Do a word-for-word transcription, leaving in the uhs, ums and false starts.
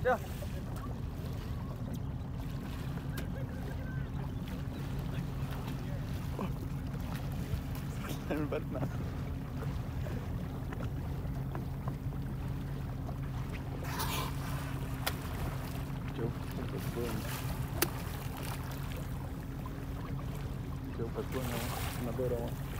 Ja. Kleine Batman. Joe, pas de boa. Joe, pas de boa não. Na beirão.